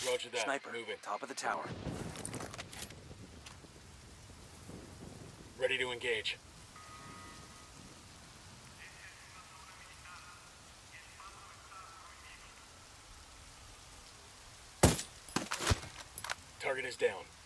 Roger that. Sniper, Moving. top of the tower. Ready to engage. Target is down.